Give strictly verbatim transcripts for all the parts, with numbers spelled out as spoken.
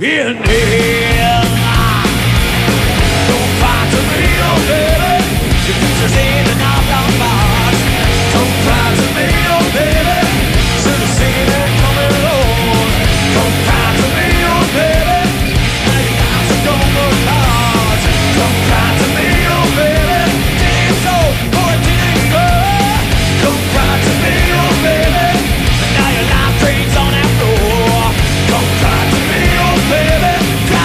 in hell. Don't cry to me, oh baby. Your picture's in an outbound box. Don't cry to me, oh baby. Should have seen it coming along. Don't cry to me, oh baby. Now your eyes are don't look hard. Don't cry to me, oh baby. Damn soul for a tinker. Don't cry to me, oh baby. Now your life drains on that floor. Don't cry to me, oh baby. Cry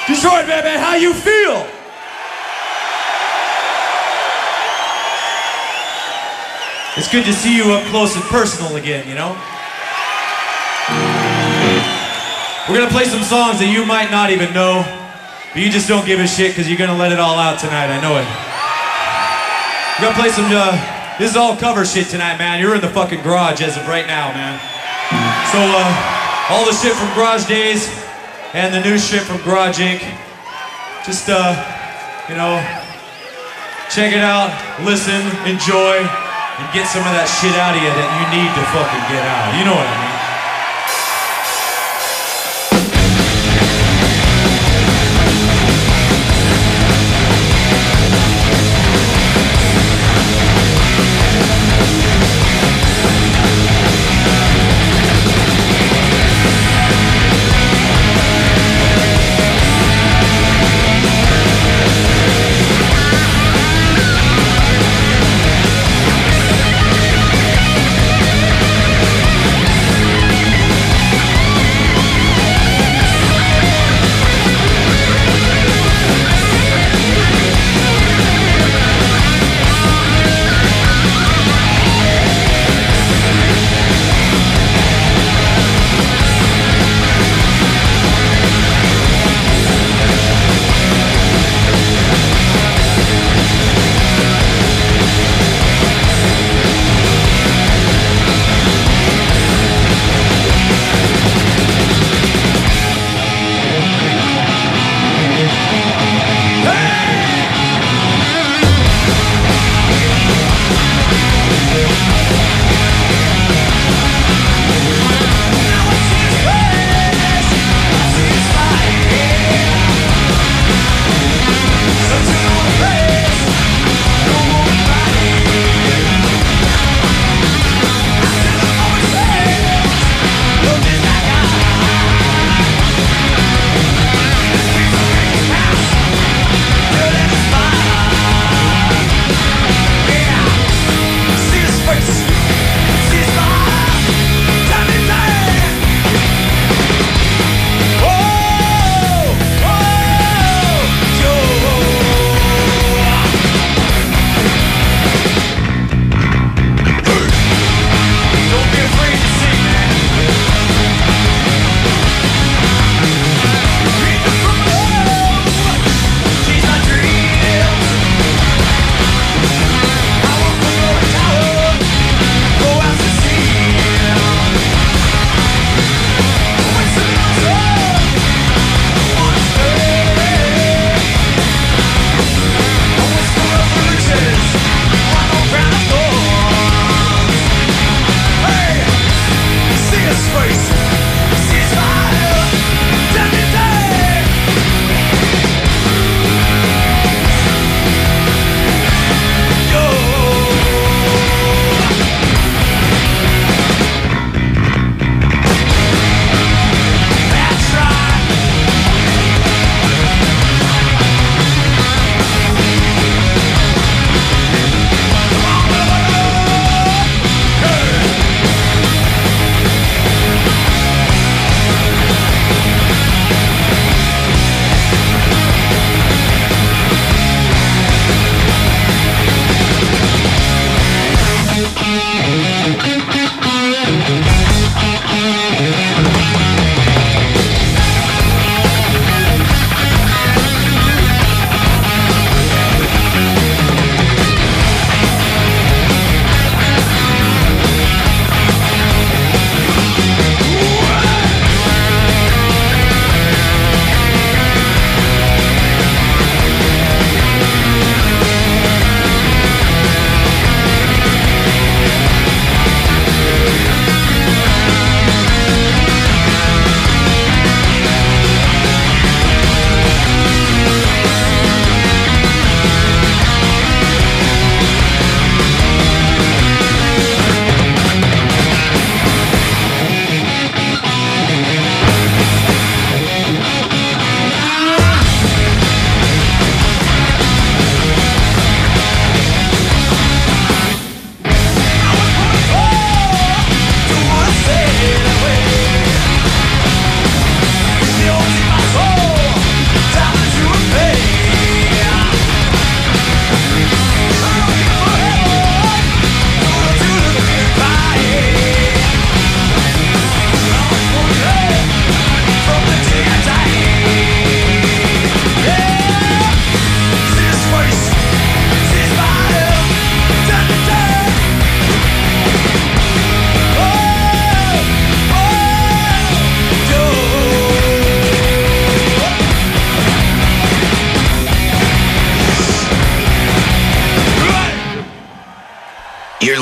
Detroit, baby, how you feel? It's good to see you up close and personal again, you know? We're gonna play some songs that you might not even know, but you just don't give a shit because you're gonna let it all out tonight, I know it. We're gonna play some, uh, this is all cover shit tonight, man. You're in the fucking garage as of right now, man. So, uh, all the shit from Garage Days and the new shit from Garage Incorporated. Just, uh, you know, check it out, listen, enjoy, and get some of that shit out of you that you need to fucking get out. You know what I mean? We'll be right back.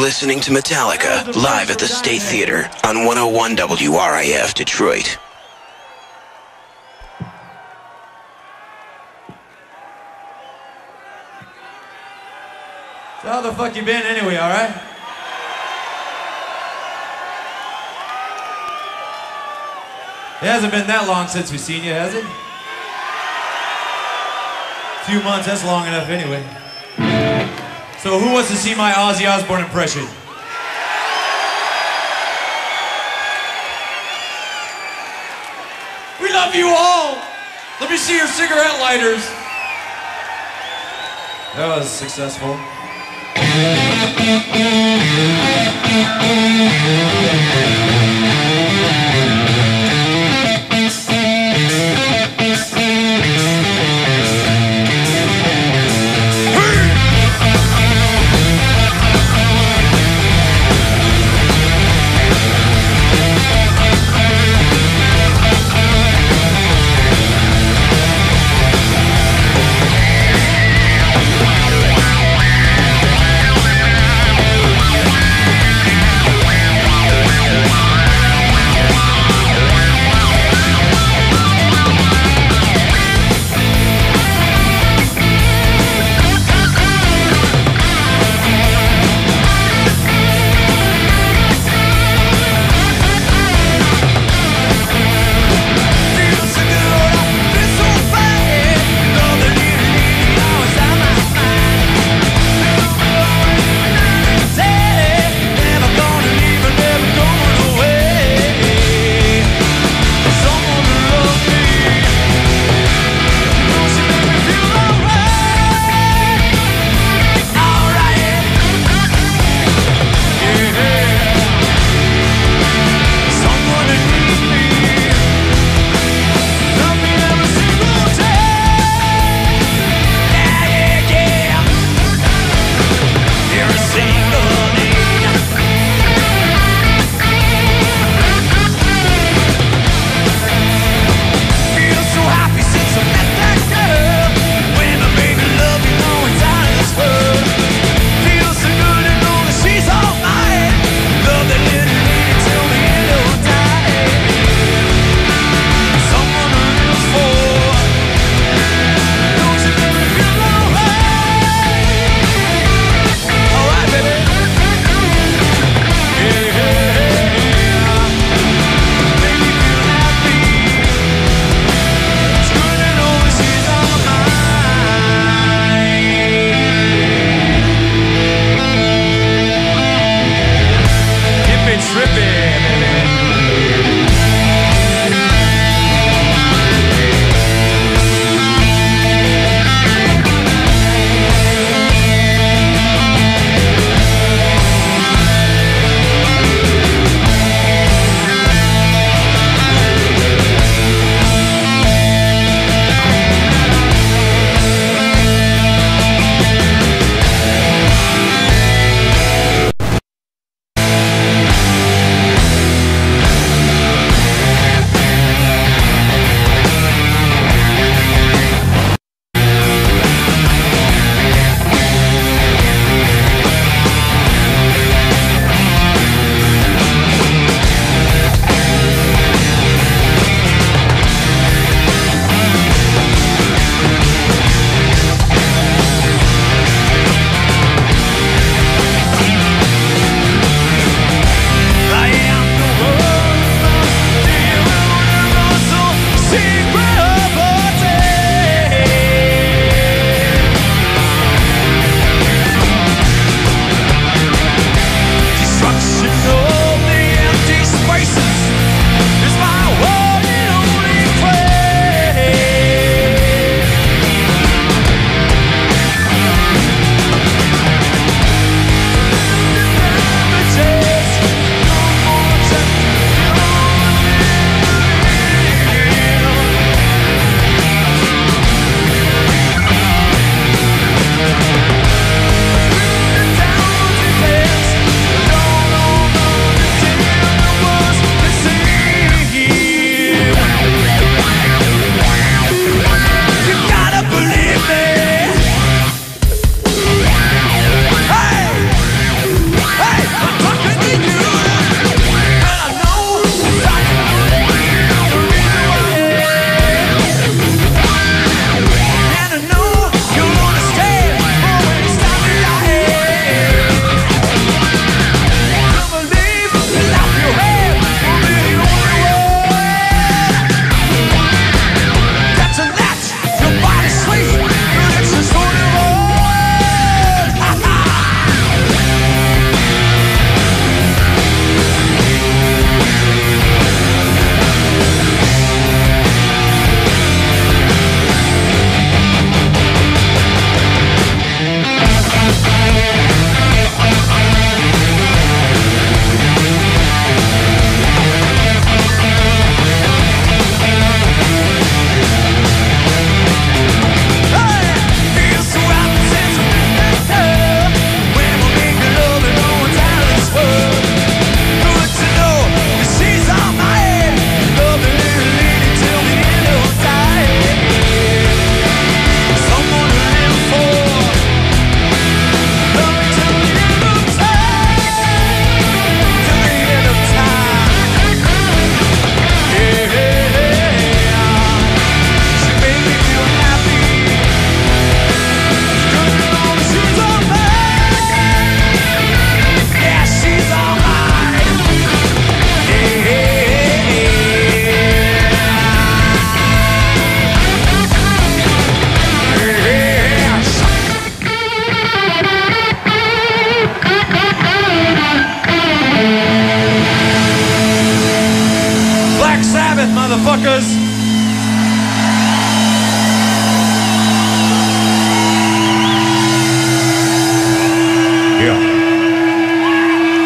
listening to Metallica live at the State Theater on one oh one W R I F Detroit. So how the fuck you been anyway, alright? It hasn't been that long since we've seen you, has it? A few months, that's long enough anyway. So who wants to see my Ozzy Osbourne impression? We love you all! Let me see your cigarette lighters. That was successful. Hey!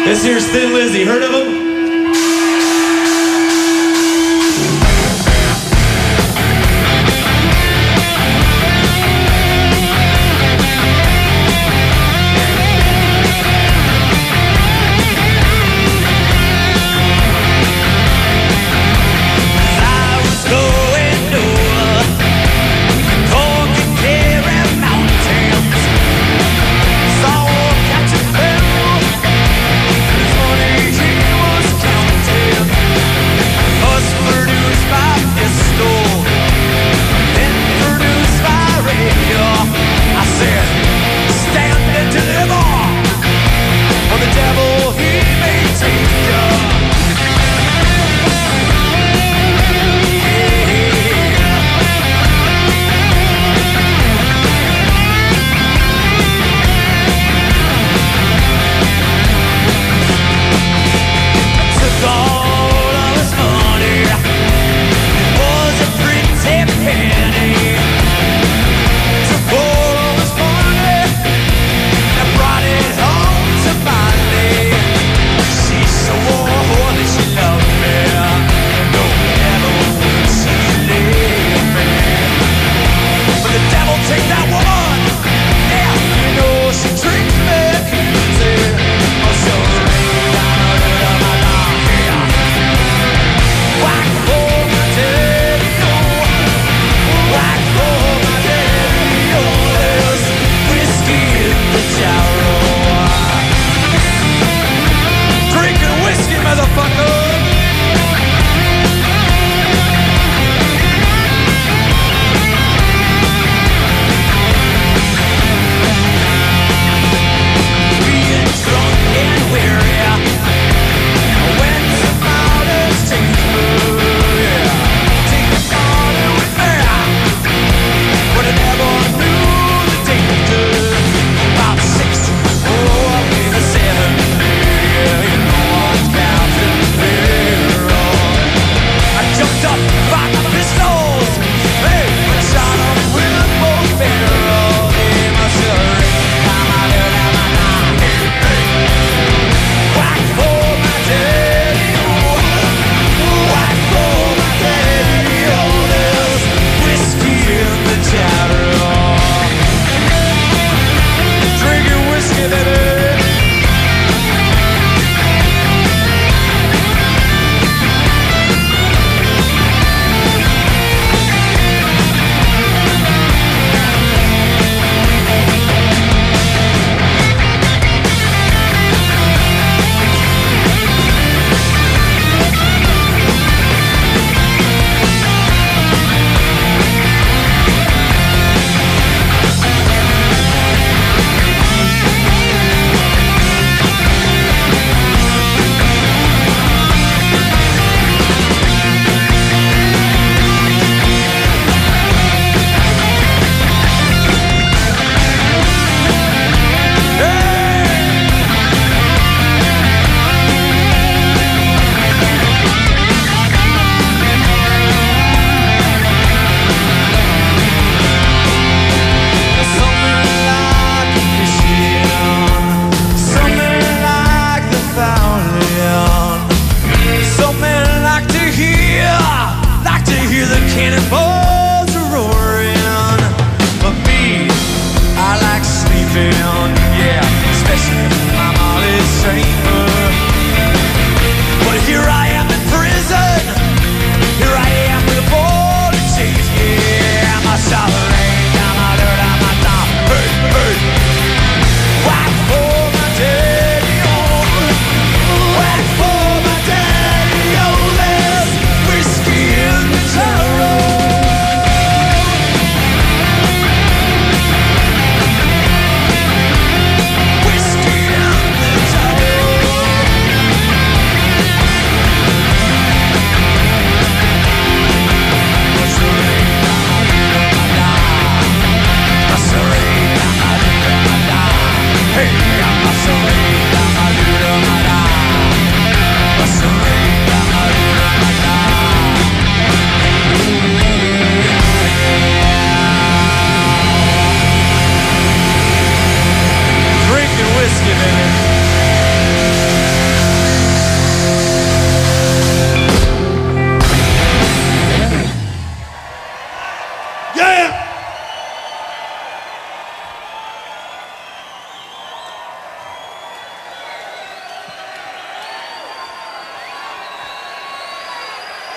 This here's Thin Lizzy. Heard of him? He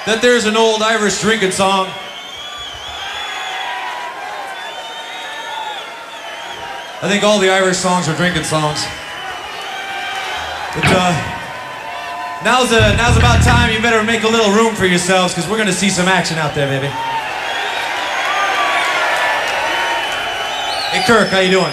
that there's an old Irish drinking song. I think all the Irish songs are drinking songs. But uh, now's, a, now's about time. You better make a little room for yourselves because we're going to see some action out there, baby. Hey, Kirk, how you doing?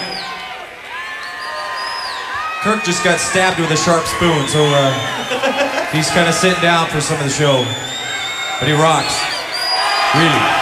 Kirk just got stabbed with a sharp spoon, so uh, he's kind of sitting down for some of the show. But he rocks. Really.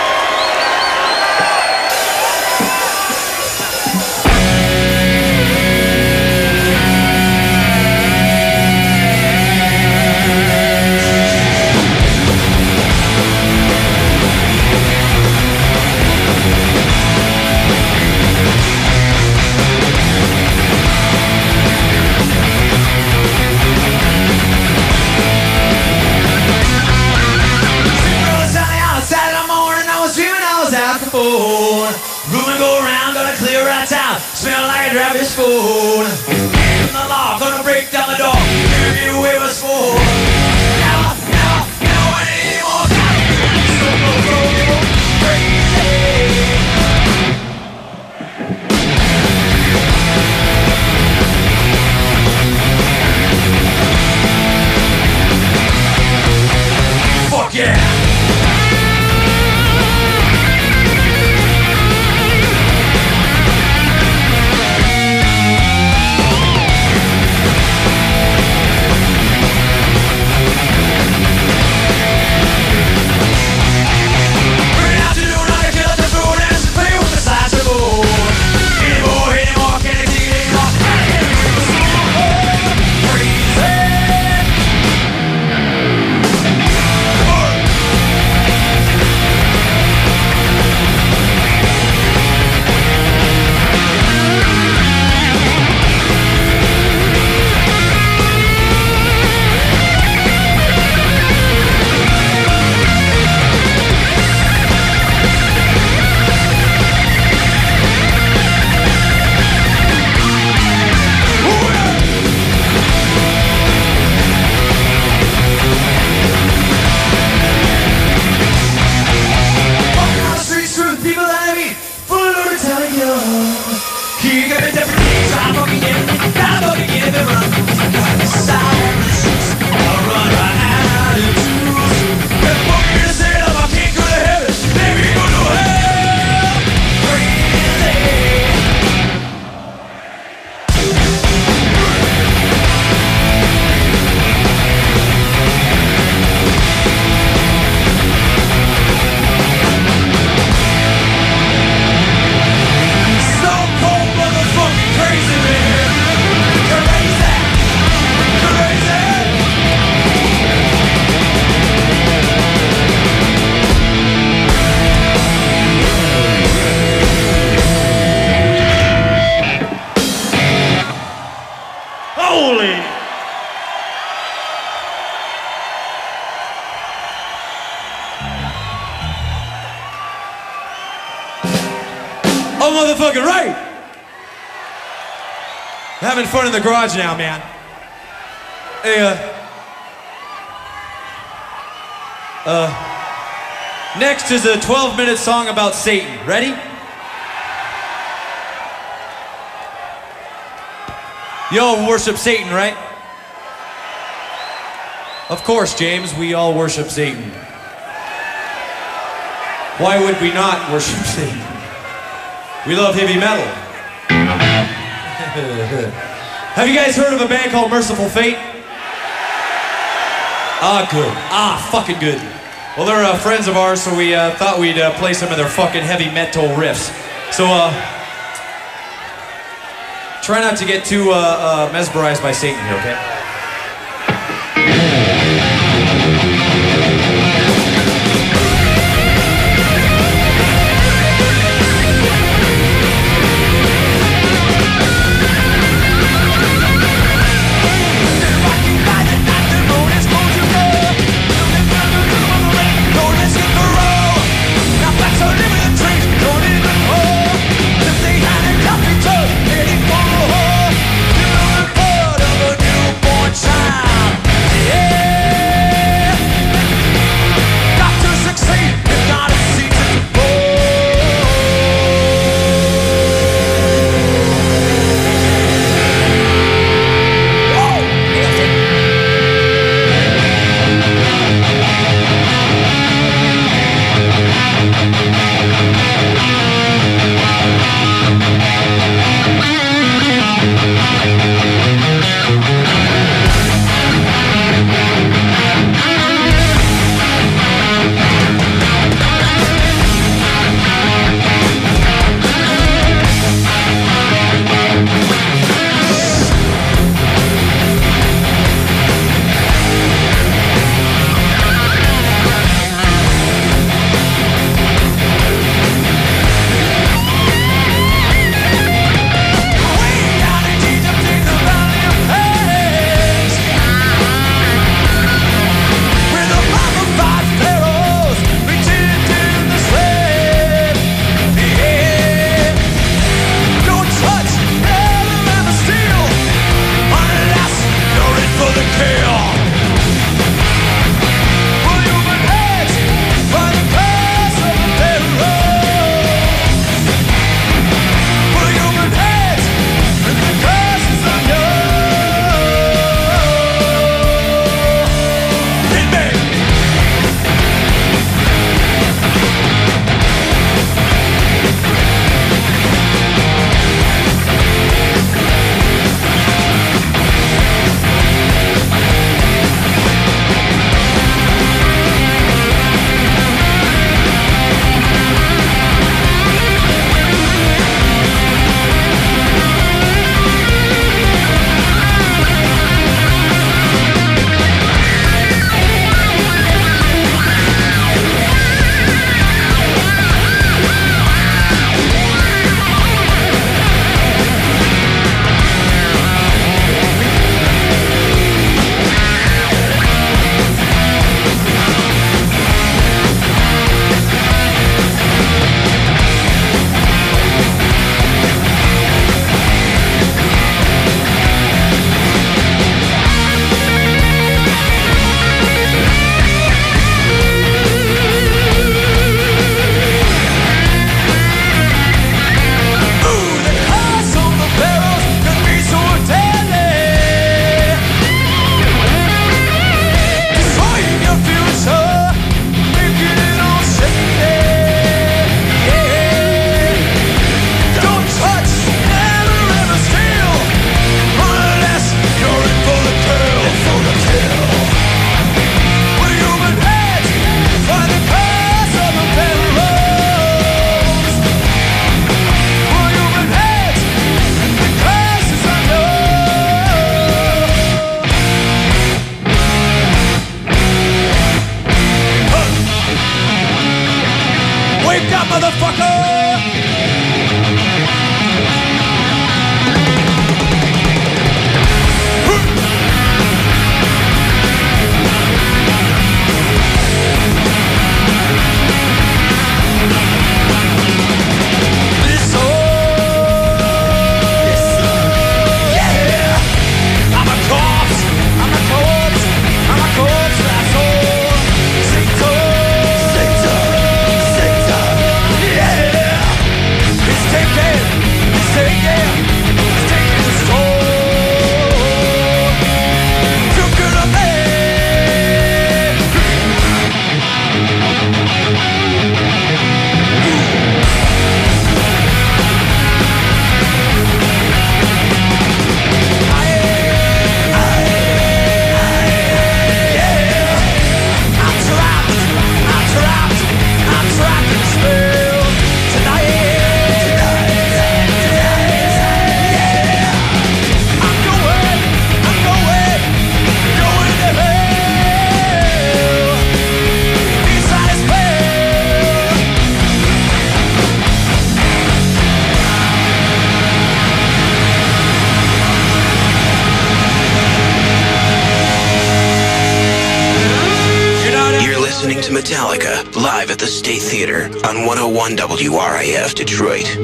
Room and go around, gonna clear right town. Smell like a driving spoon. In the law, gonna break down the door. Give you away with spoon. Never, never, never want any more time. So, so, so crazy. Fuck yeah. Oh, motherfucking right! Having fun in the garage now, man. Hey, uh... Uh... Next is a twelve minute song about Satan. Ready? Y'all worship Satan, right? Of course, James, we all worship Satan. Why would we not worship Satan? We love heavy metal. Have you guys heard of a band called Merciful Fate? Ah, good. Ah, fucking good. Well, they're uh, friends of ours, so we uh, thought we'd uh, play some of their fucking heavy metal riffs. So, uh... try not to get too uh, uh, mesmerized by Satan here, okay? Part of a new live at the State Theater on one oh one W R I F Detroit.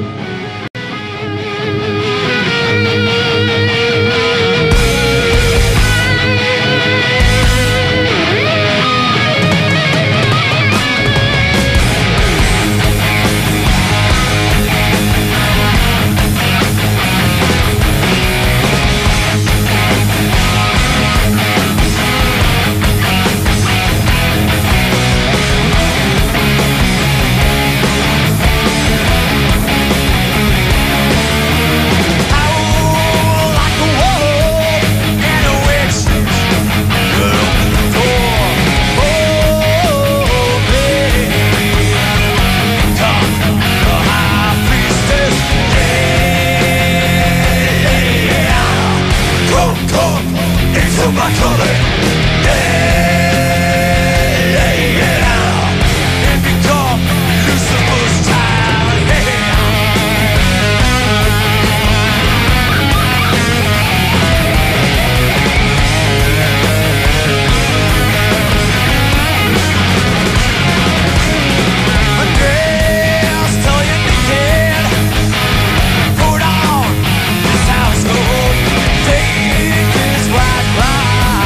Take this white ride.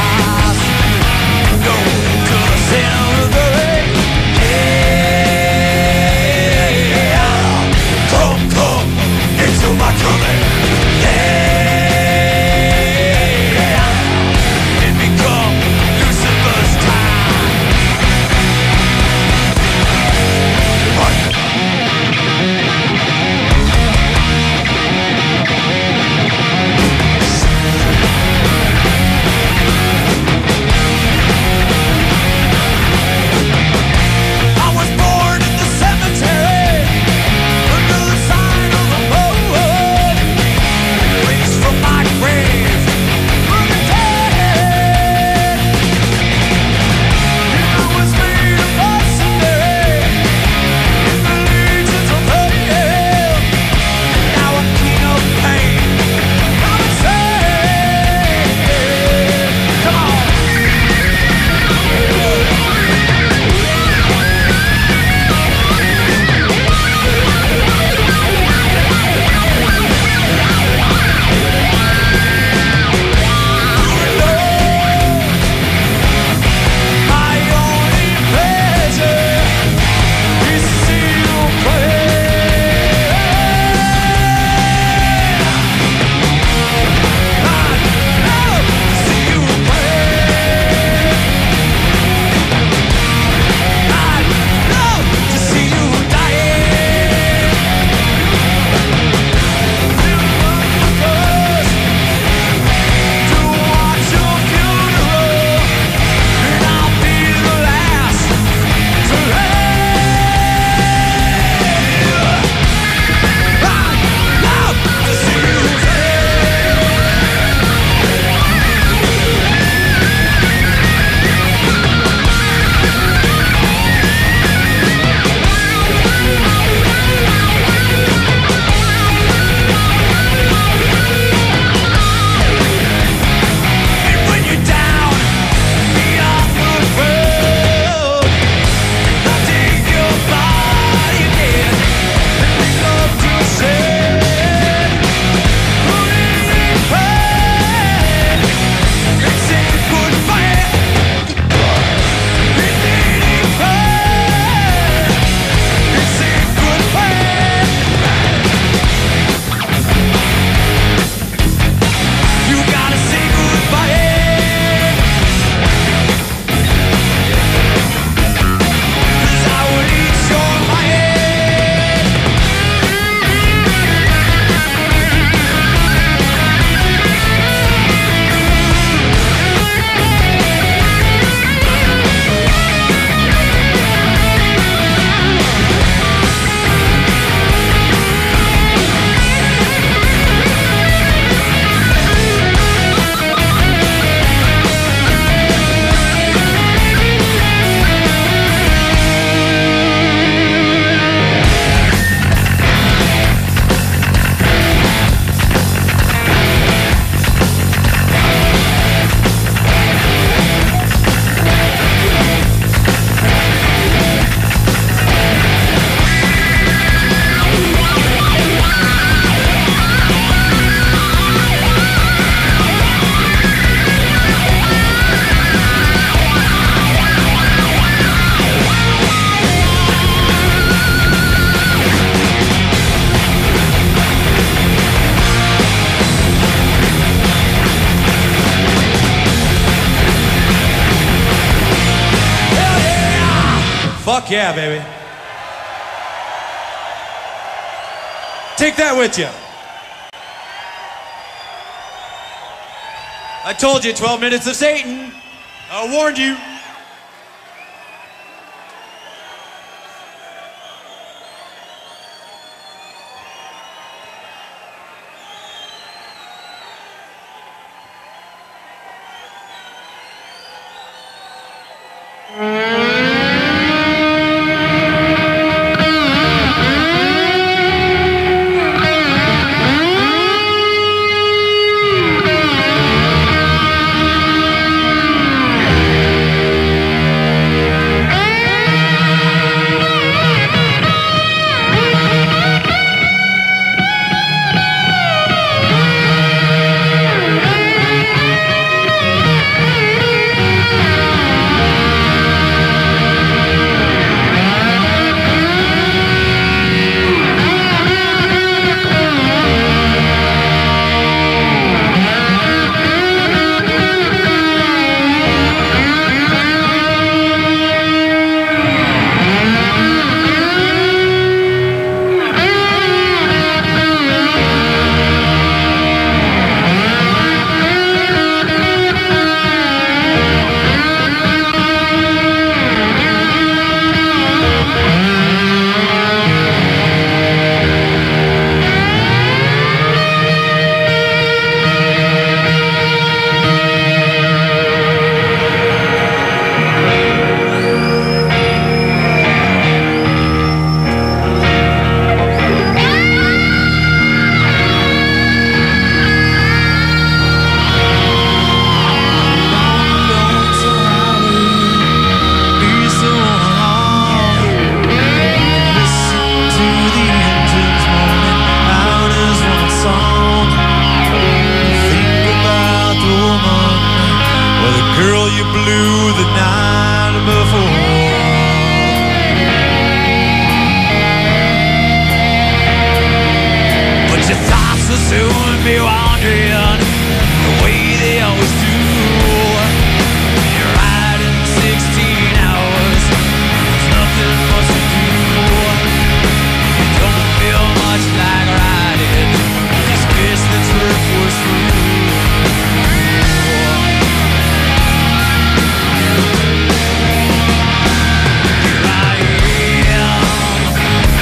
Fuck yeah, baby. Take that with you. I told you, twelve minutes of Satan. I warned you.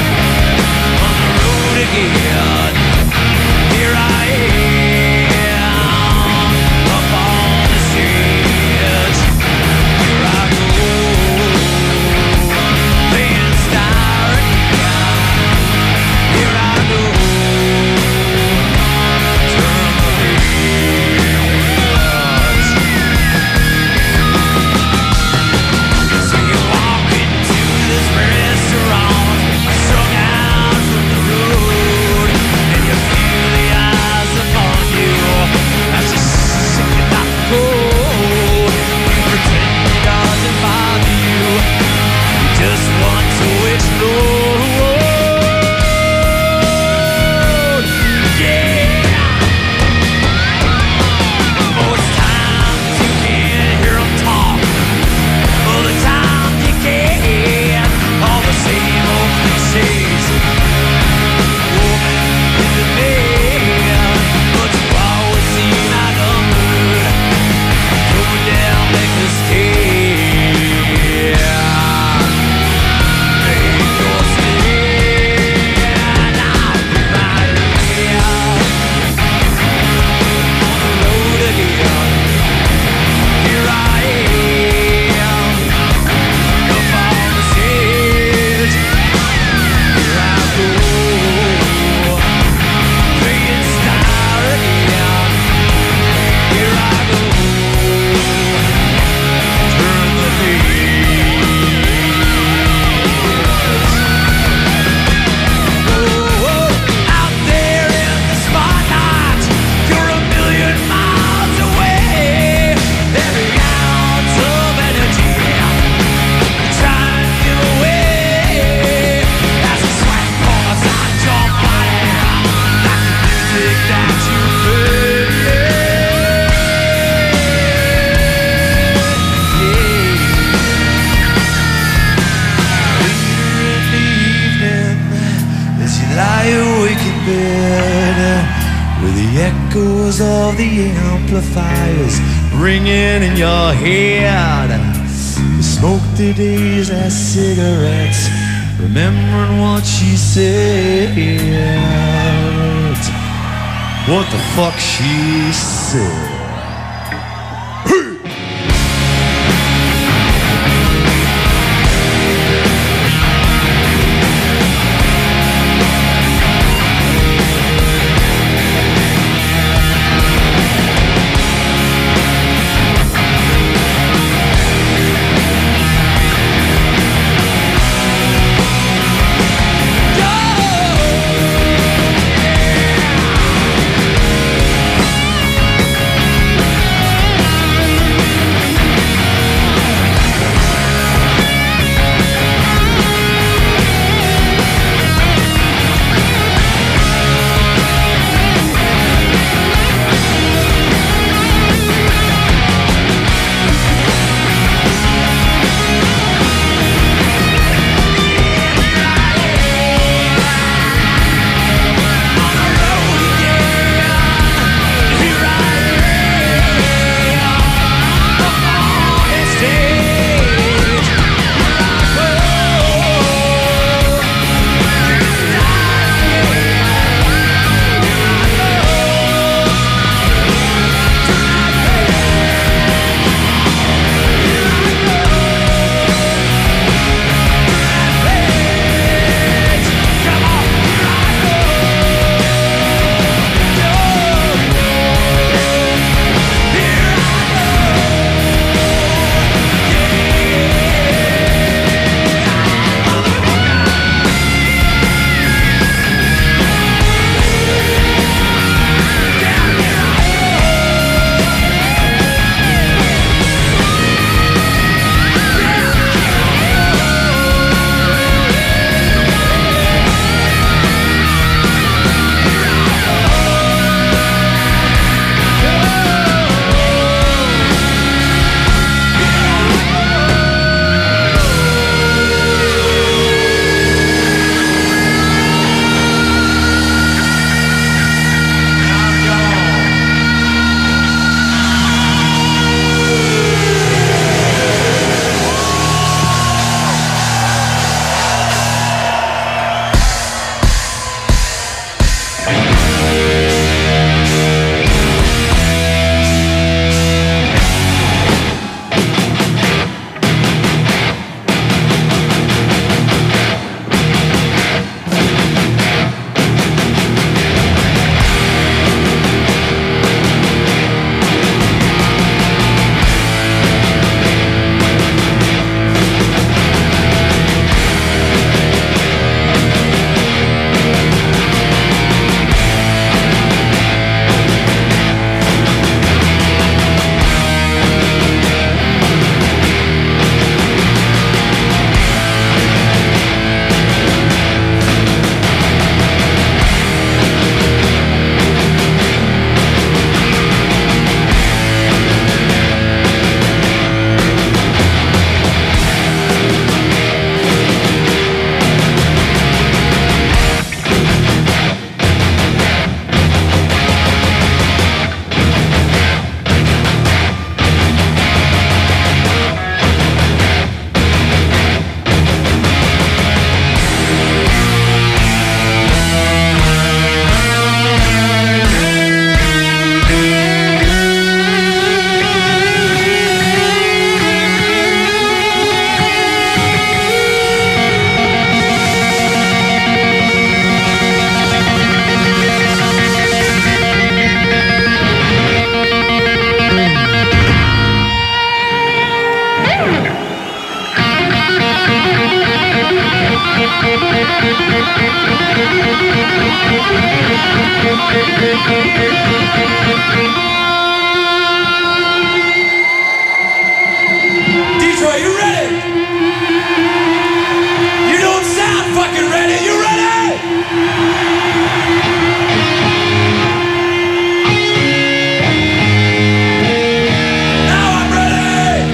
Here I am. waking bed with the echoes of the amplifiers ringing in your head. You smoke the days as cigarettes, remembering what she said. What the fuck she said. Detroit, you ready? You don't sound fucking ready. You ready? Now I'm ready.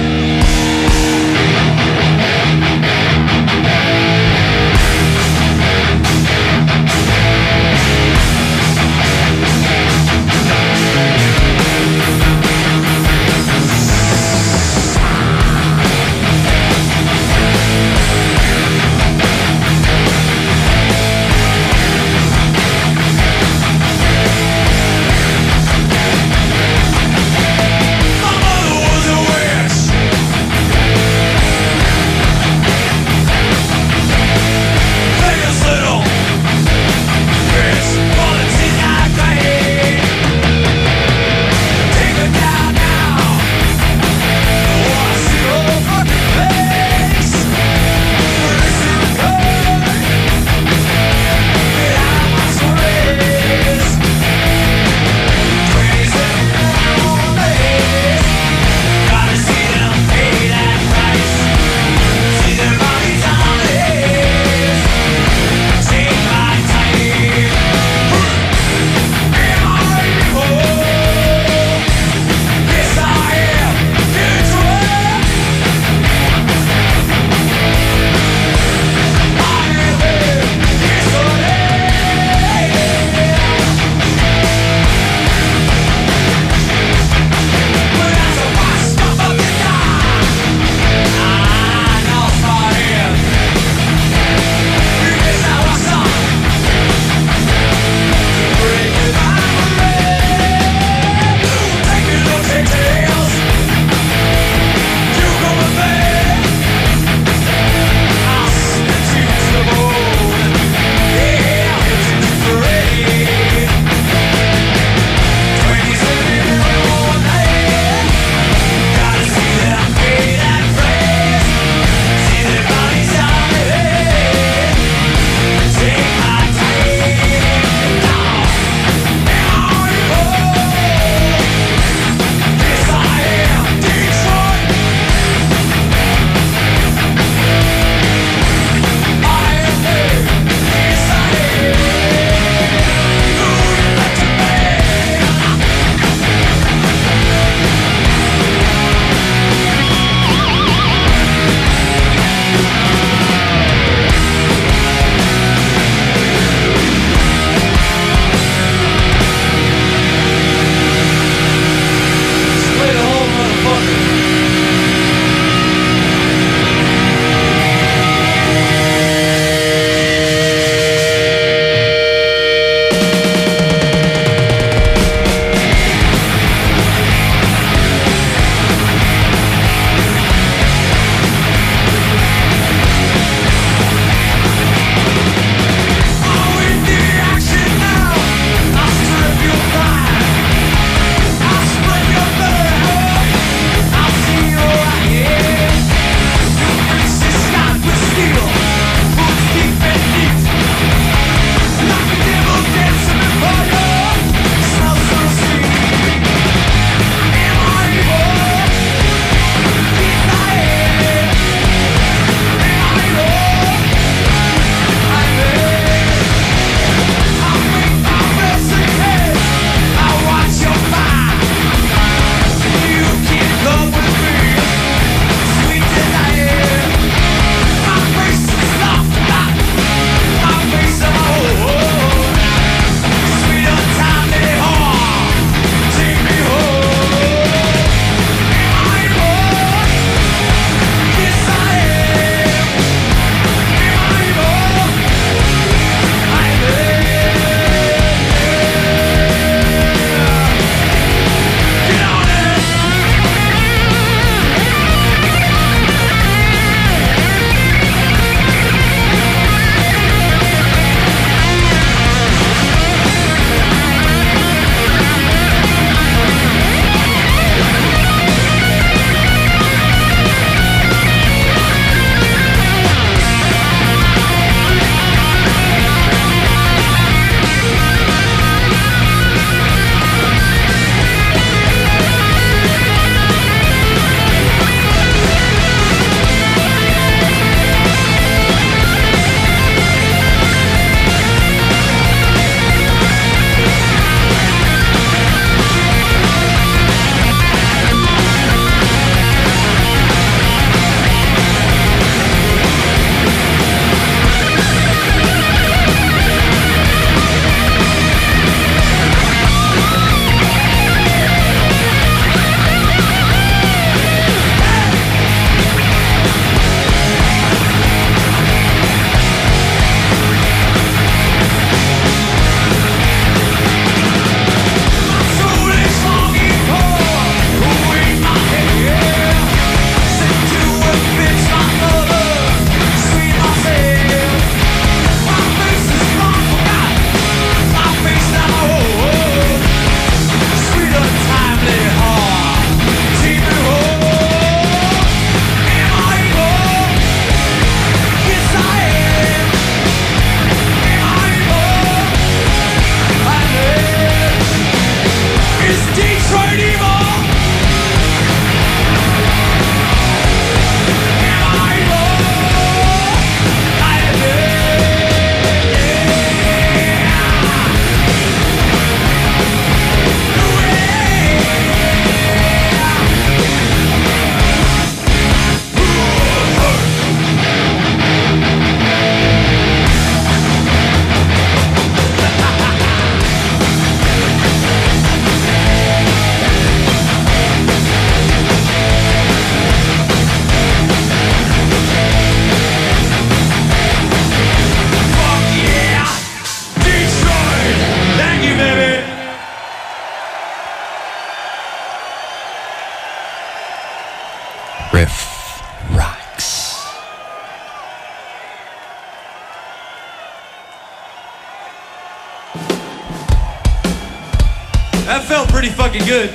That felt pretty fucking good.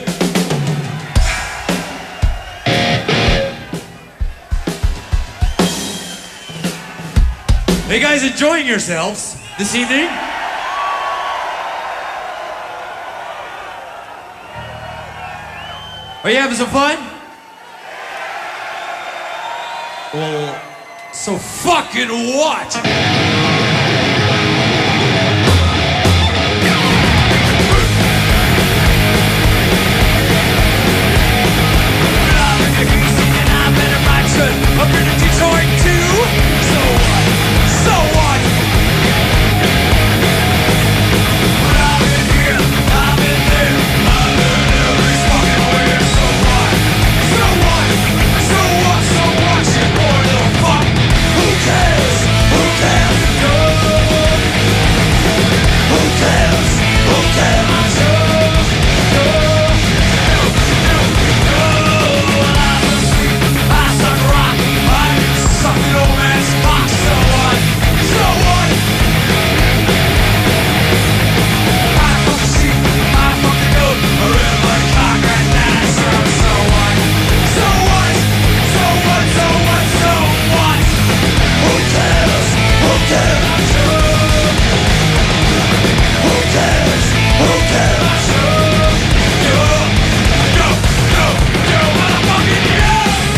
Are you guys enjoying yourselves this evening? Are you having some fun? Well, so fucking what? Up in Detroit too. So what? So what? But I'm in here, I'm in there, I'm in every fucking where. So what? So what? So what? So what? You poor little fuck. Who cares? Who cares? Go. Who cares? Who cares? Go. Go. Go. Go. I suck sweet. I suck rock. Something old man's box, so what? So what? I fucking sheep, I fucking goat, a red cock and dinosaur, so what? So what? So what? So what? So what? Who cares? Who cares? Who cares? Who cares? Yo, yo, yo, yo, motherfucking yo!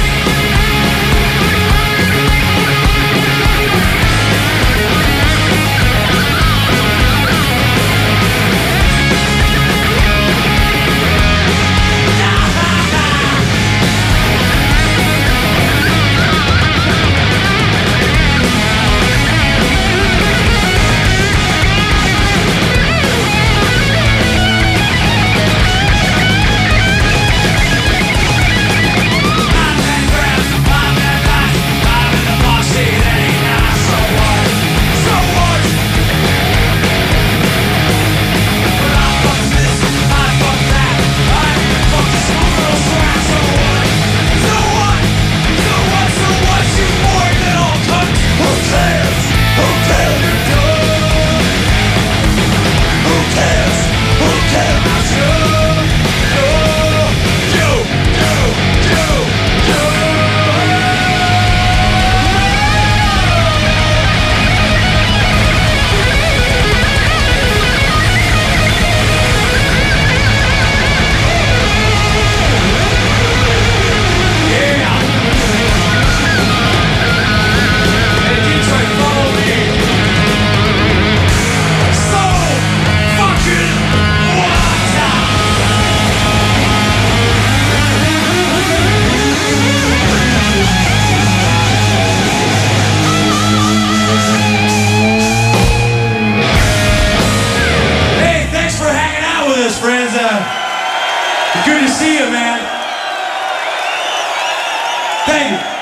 Good to see you, man. Thank you.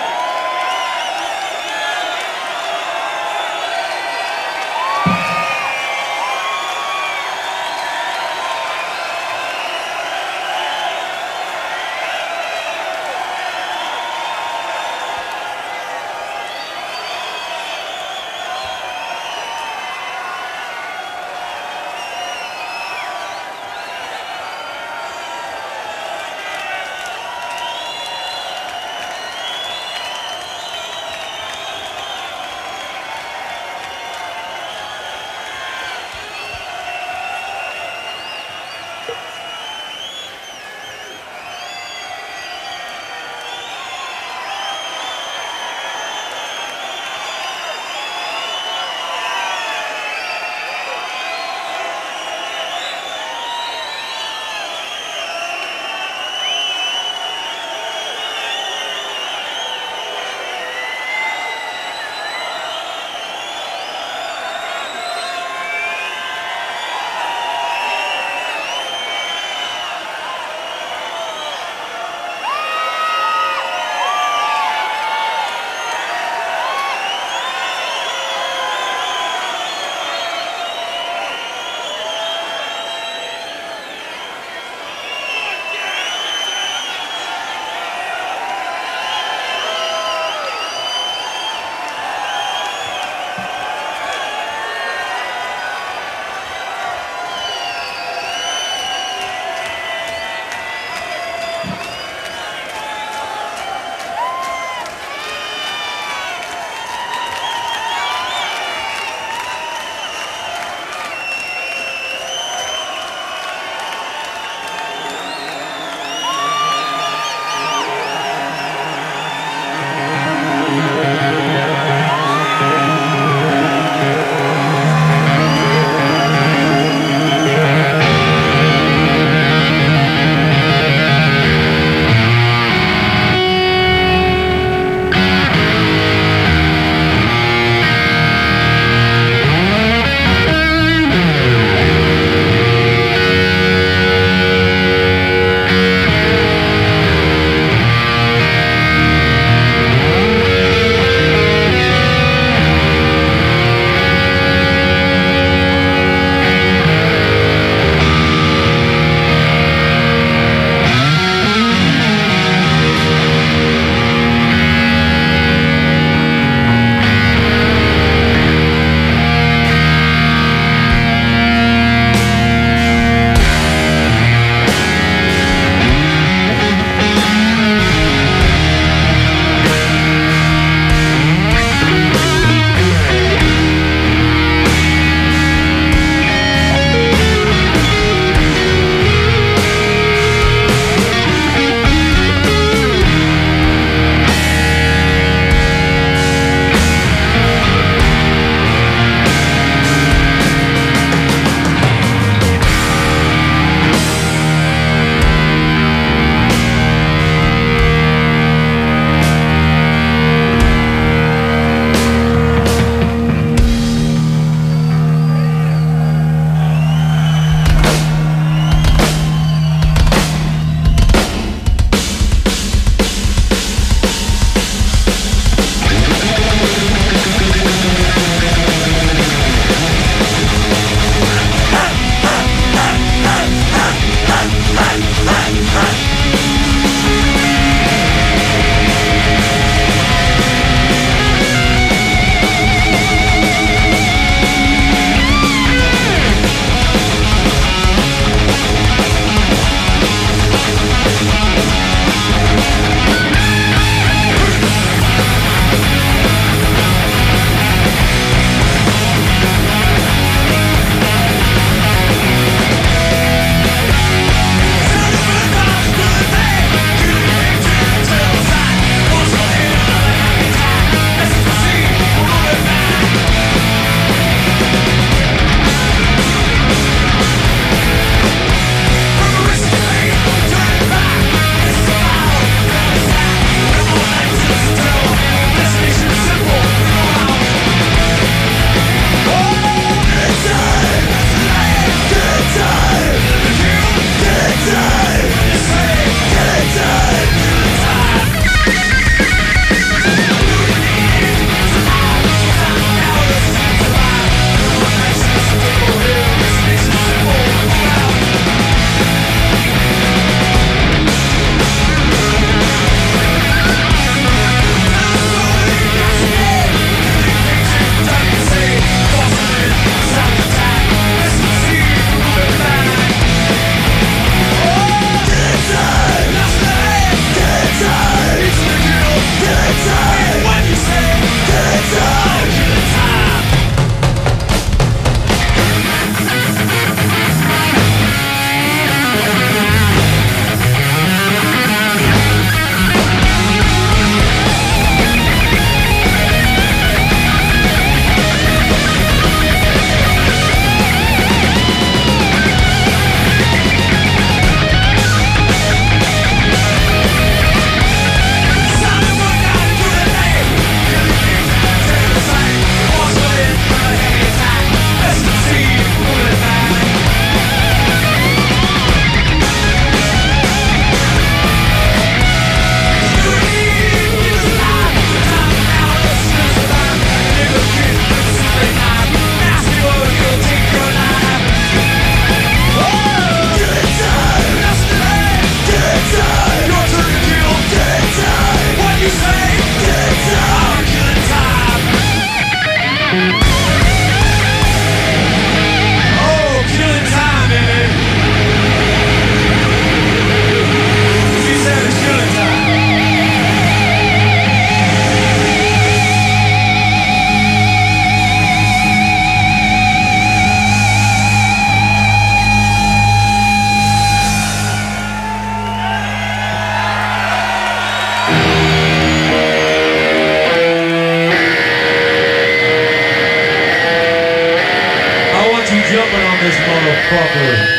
motherfucker.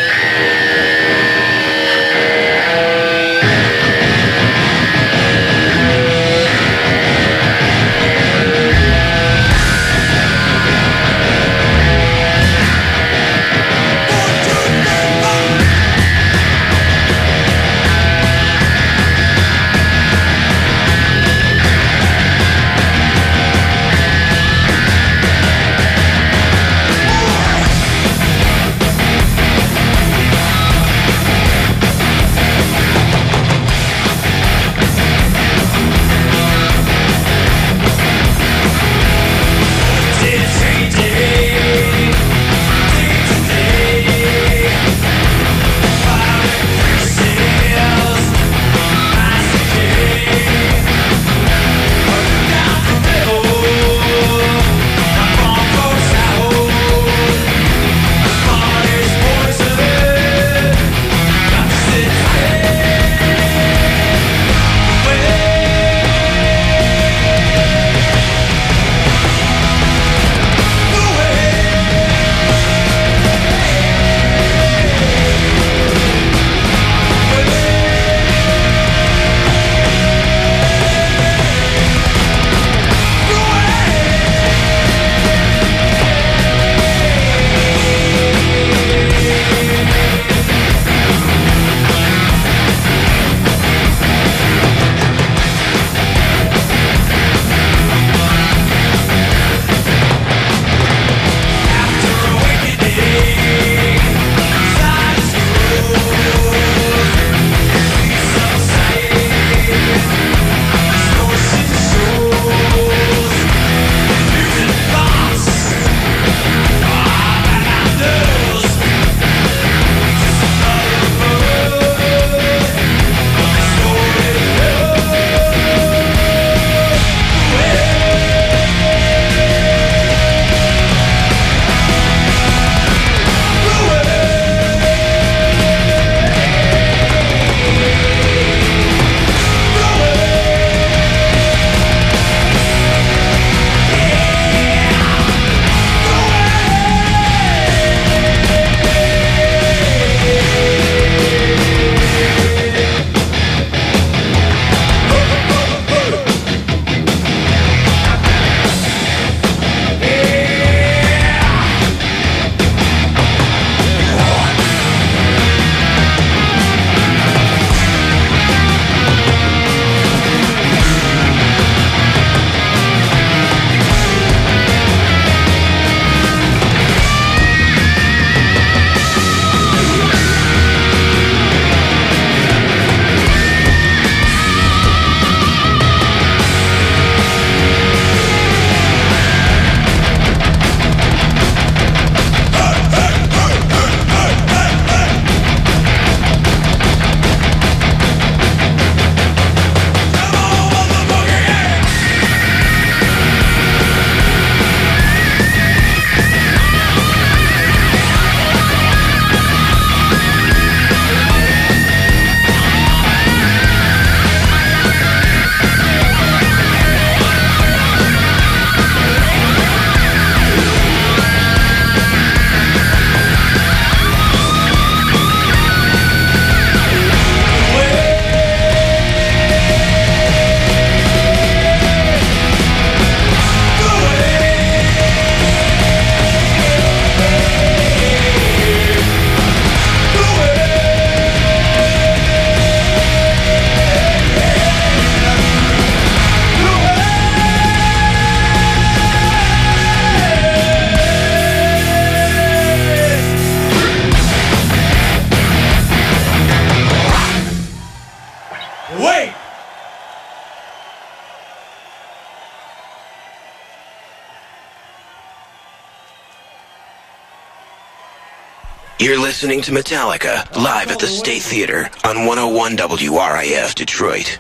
You're listening to Metallica, live at the State Theater on one oh one W R I F Detroit.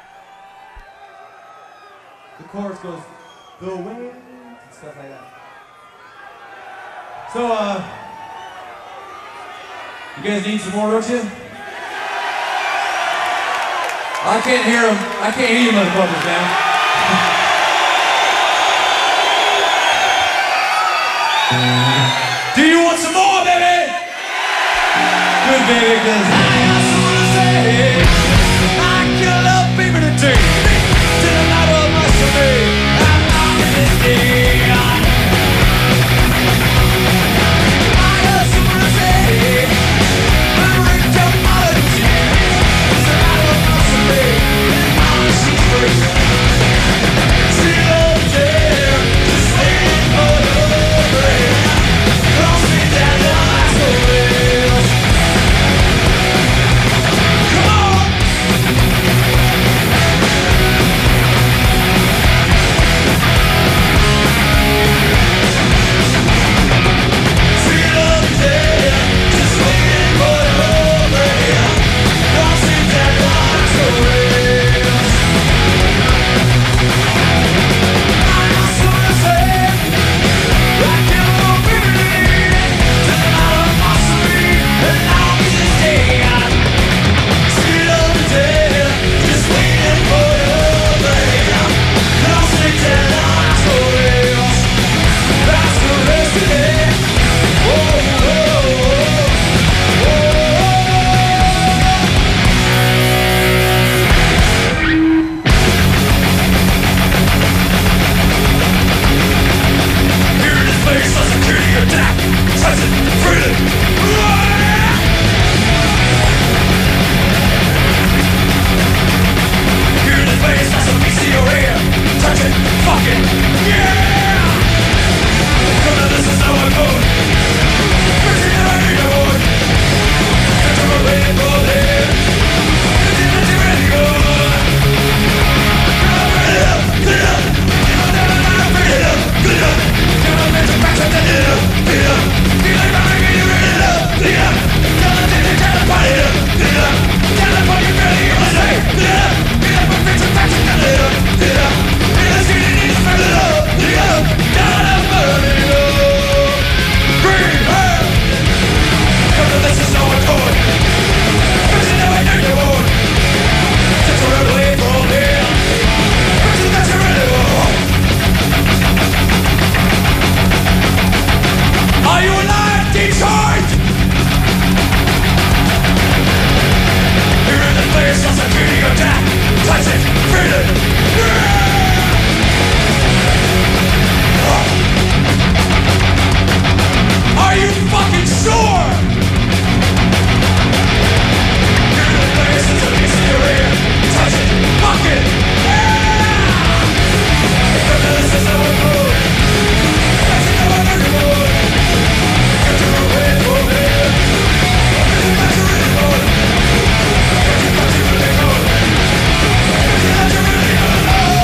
The chorus goes, the wind, and stuff like that. So, uh, you guys need some more roaches? I can't hear them. I can't hear you motherfuckers now. Do you want some more, baby? baby, cause I got something to say. I kill love, baby, today. Till the night of my Sunday. I'm not in this day. I got something to say. I'm ready to apologize. It's the night of my Sunday. And mama, she's free. She loves you. Just waiting for your break. Don't be down the last wheels. Come on. She loves you. Just waiting for your break. Don't be down the last wheels. I got something to say. I can't hold me till the night of my sleep, and I'll be the day. She loves you, just waiting for your break. Don't stick to the last wheels. That's the rest of it. Oh, oh, oh, here in this place, a security attack. Touch it, freedom. Here in this place, that's a P C O air. Touch it, fuck it, yeah. Come on, this is how I go. First thing I need to hold. Get to my way, go there. Get to my ready, go. Get up, get up, get up. Get up, get up, get up, get up. Get up, get back to the get up, get up. Get like I'm getting ready to get up. Tell them that they tell them party up, get up. Tell them what you're ready to say, get up. Get up, get back to the get up, get up. Get up, get it, it's burn it up, get up. Down and burn it up. Green hair. Come to this is no accord. First you know I know you won't. Just a road away from here. First you that you're ready for. Are you alive, Detroit? Here in the place, a security attack. Touch it, freedom. Yeah! Are you fucking sure? Here in the place, it's a piece of your ear. Touch it, fuck it. Yeah! Come to this is how it goes. That's it, how I know you would. Get to a way from here. Get you back to really good. Get you back to really good. Get you back to really good.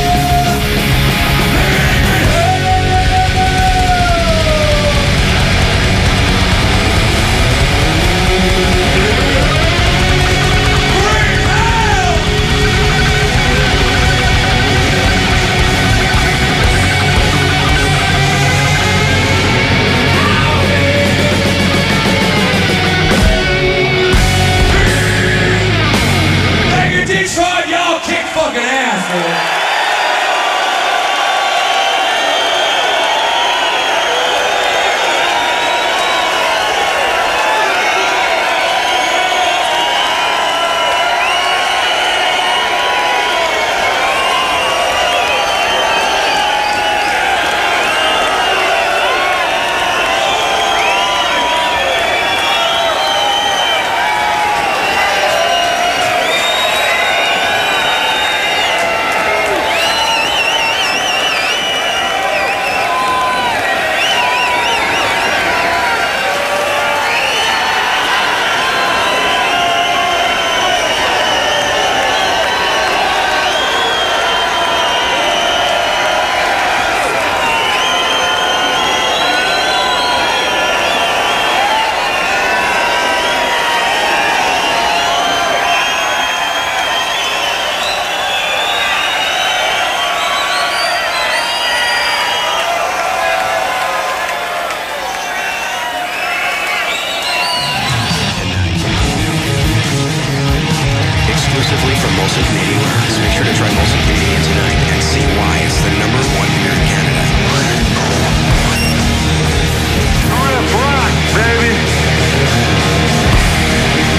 Thank you, Detroit. Y'all kick fucking ass, man. Exclusively from Molson Canadian Warehouse. Make sure to try Molson Canadian tonight and see why it's the number one beer in Canada. Rip rock, baby.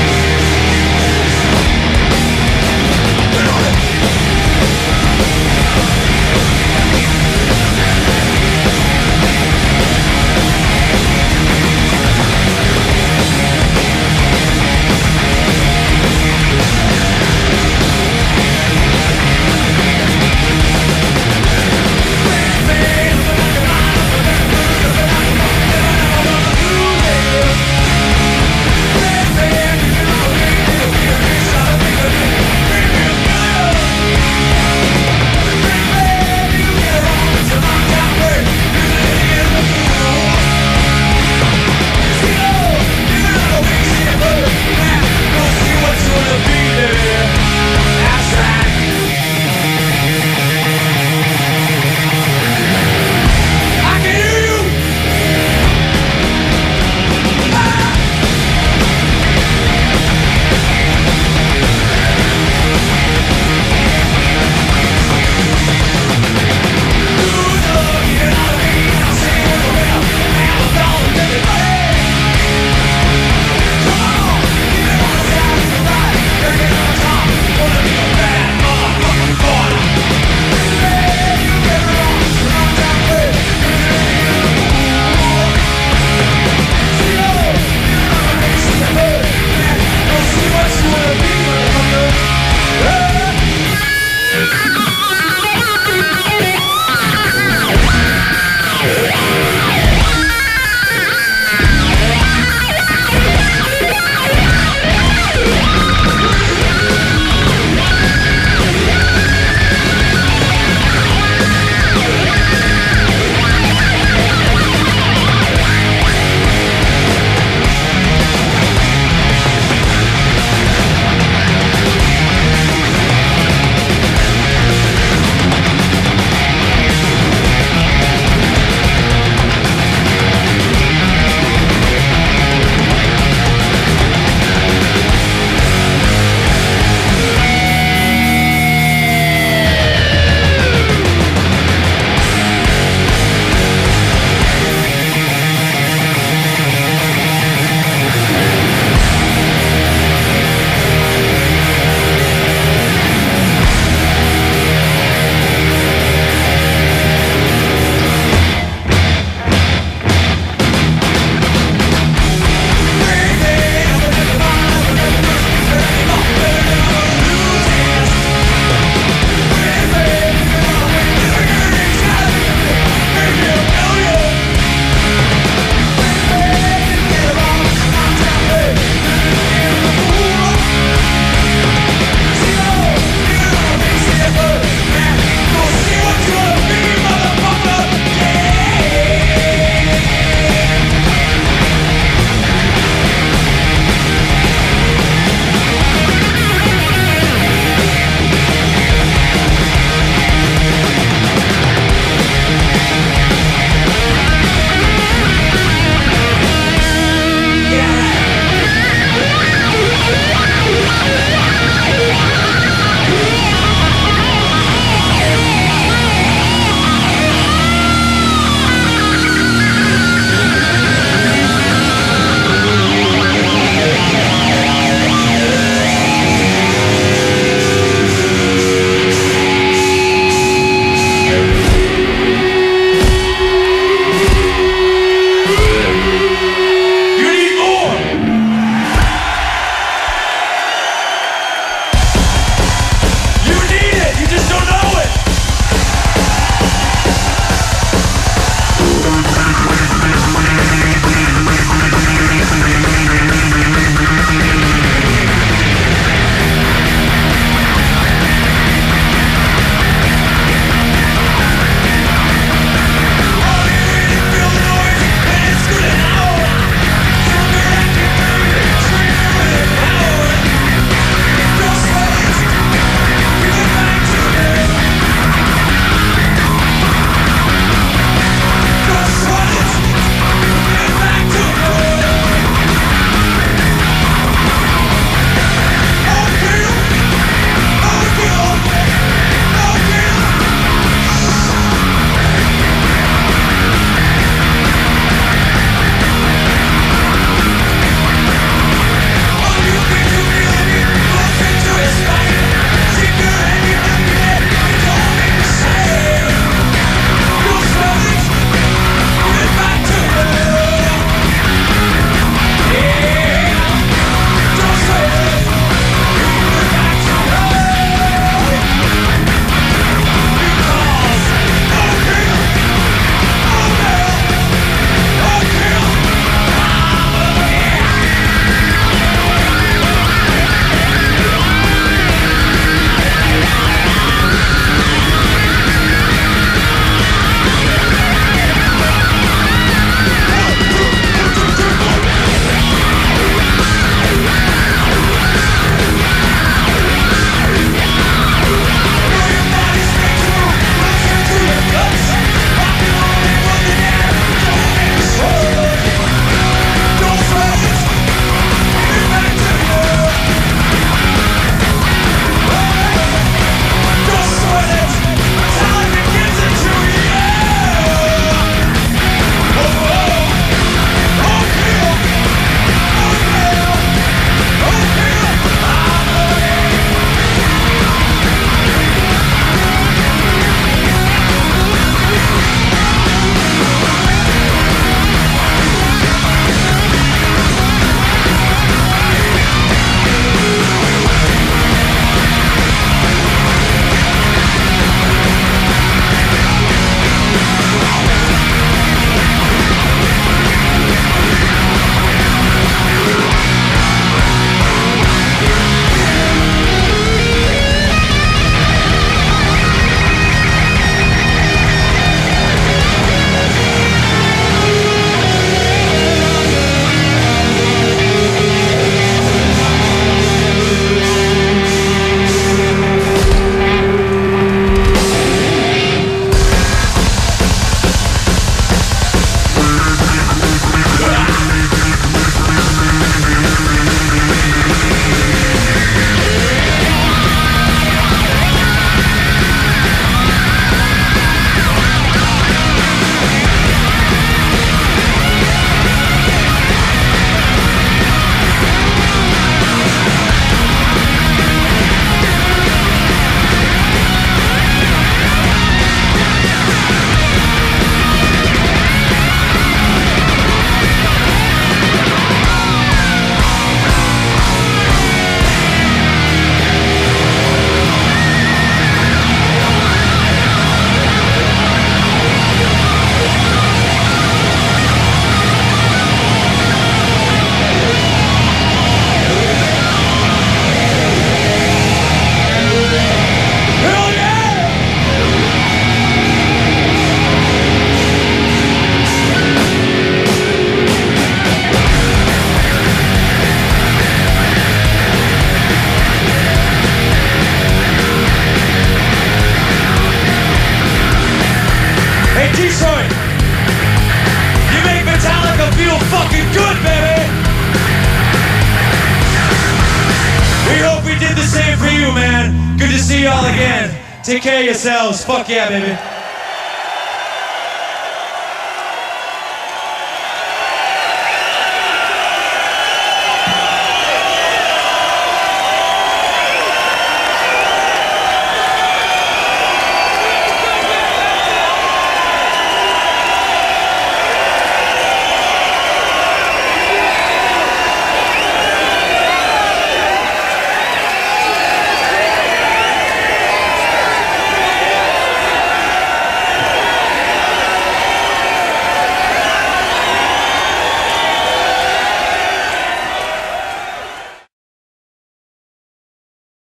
y'all again. Take care of yourselves. Fuck yeah, baby.